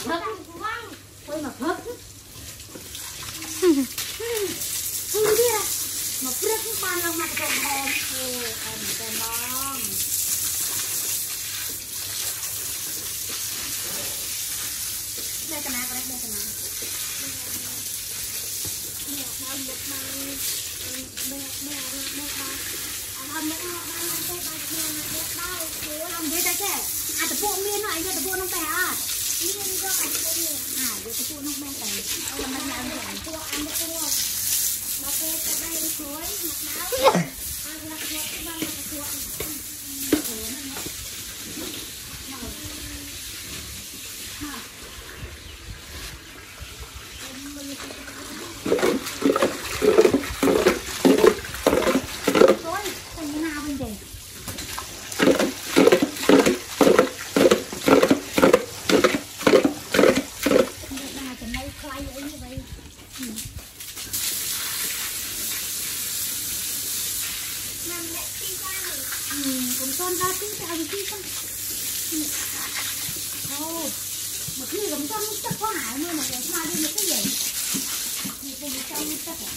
phớt quay mà phớt không biết mà phớt ban lòng mặt còn hòm còn ngon đây cái nào đây cái nào không biết đấy chứ à tập bộ miên này tập bộ nông bè à miên cho tập bộ miên à tập bộ nông bè này là mình làm để bộ ăn được không mà cô cái đây khối mặc áo ăn là khối cái băng là khối một khi gấm trong chắc có hải luôn mà để hoa đi một cái gì thì cùng trong chắc là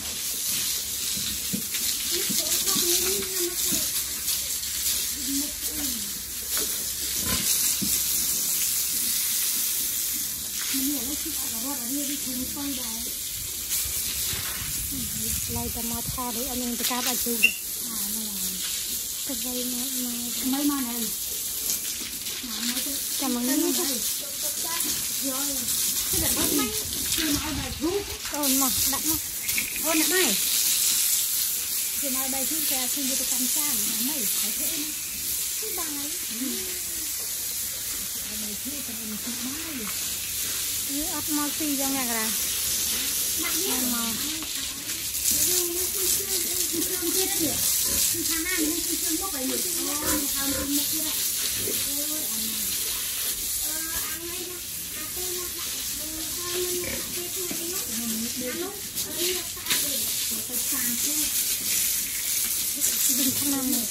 lại cho mà thò đấy anh em tự cá bà chú được cái dây mấy mà này chào mừng anh rồi cái đợt bớt mấy nhưng mà bài thuốc còn mà đặt mà ôn đặt này thì nói bài thuốc ra xin cho tôi cam sang là mấy phải thế mà thứ bài bài thuốc cho mình không mai như ấp mò xì ra nhà ra mò không biết gì thằng nào mình không chưa mua phải gì không mua kia đừng thằng nào này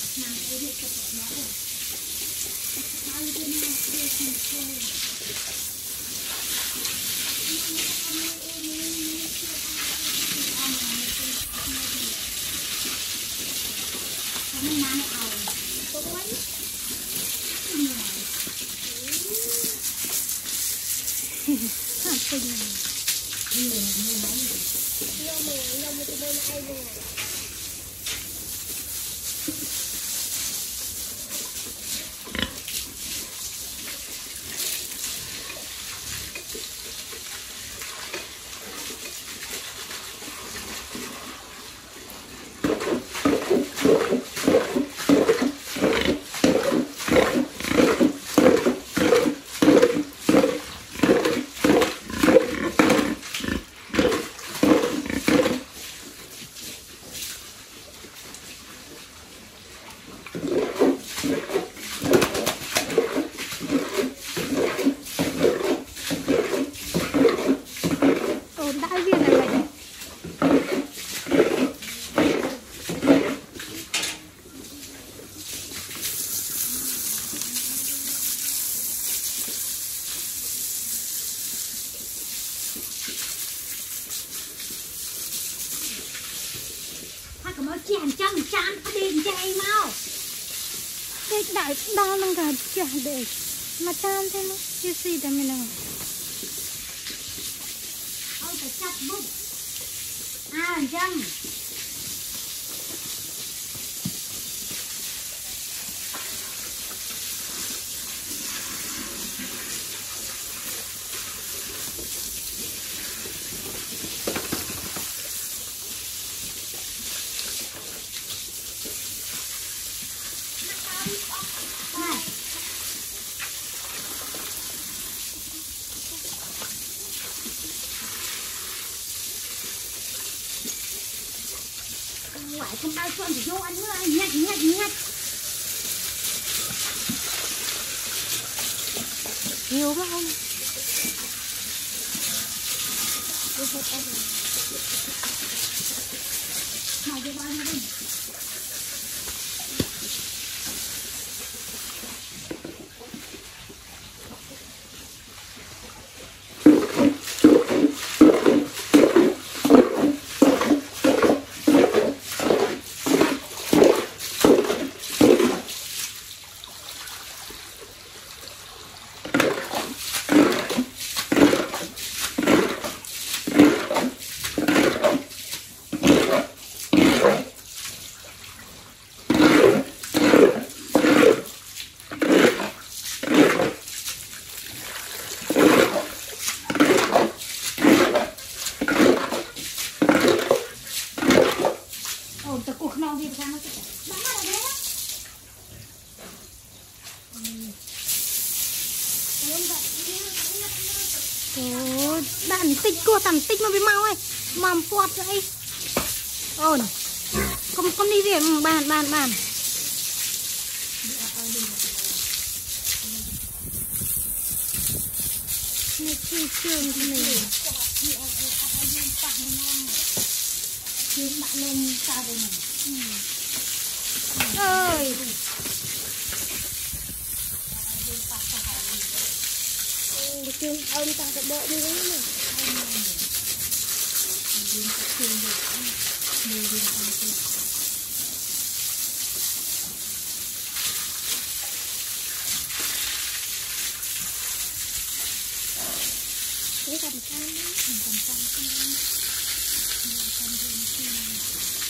chèn chân chán đi chạy mau cái đại đau năng cả chả để mà chán thế nó chưa gì để mình làm ôi phải chặt bụng à chân ngoại không bao chuẩn thì vô ăn nữa nhặt nhiều quá không mày vô bao nhiêu đi Ồ, đàn tích cua tầm tích mà bị mau ấy mầm quạt vậy ồn con đi về bàn này chi trường của mình bạn lên sao đây này ơi trường ông ta sẽ bộ như thế này cái cầm cam cầm cam